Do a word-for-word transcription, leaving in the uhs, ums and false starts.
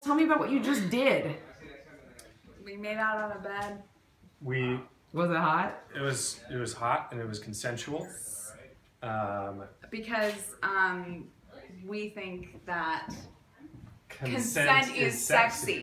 Tell me about what you just did. We made out on a bed. We. Was it hot? It was. It was hot and it was consensual. Um, because um, we think that consent, consent is, is sexy. sexy.